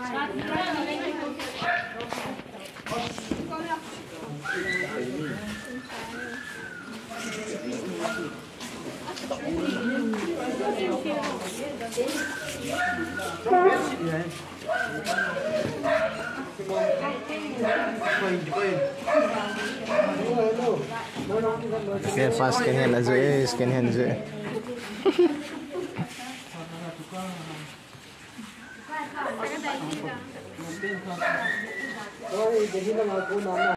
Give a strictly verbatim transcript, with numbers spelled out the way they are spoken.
Okay, fast scan hand Azul eh, scan hand Azul. Sorry, jadi lang ako na